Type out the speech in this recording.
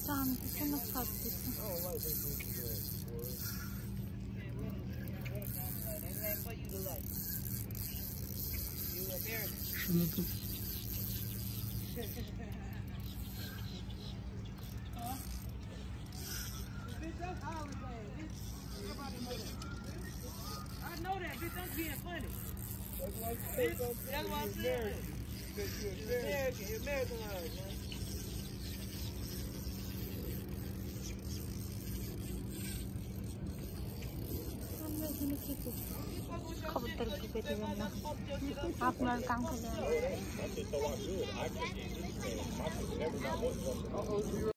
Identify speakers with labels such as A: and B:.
A: शांति से मैं खाती थी।
B: I know that, bitch. I'm being funny. That's why I'm saying. Because you're Americanized, man.
A: खबर तरीके पे देना आप लोग काम कर रहे हैं।